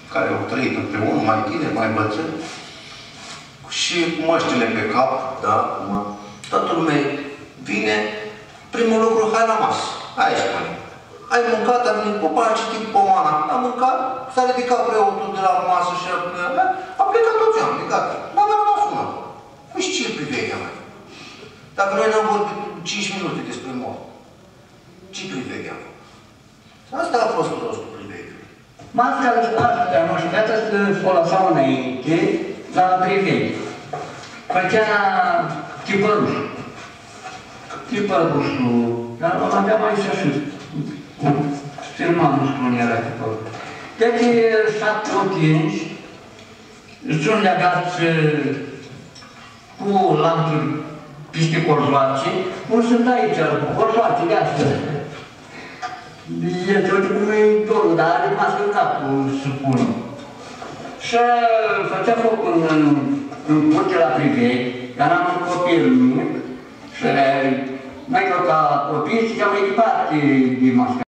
care au trăit împreună, mai tineri, mai bătrâni, și măștile pe cap, da, toată lumea vine, primul lucru, hai la masă, hai spune. Ai mâncat, a venit popa, a citit pomana, a mâncat, s-a ridicat preotul de la masă și a plecat toți oamenii, gata. N-a mai rămas una. Păi și ce privegheam mai? Dacă noi n-am vorbit 5 minute despre mort, ce privegheam? Asta a fost rostul privegheului. Masca astea noștreată se foloseau înainte la priveghe. Făcea tipăruș. Tipărușul, dar aveam aici și filmam cum era tipăruș. Deci 7 ochienci sunt legați cu lanțuri peste corzoace, cum sunt aici, corzoace de astea. Este o cum e dorul, dar are mască în capul, să spun. Și făcea foc în curte la priveghi, dar am un copil mic și mai ca copii și cea mai departe de mască.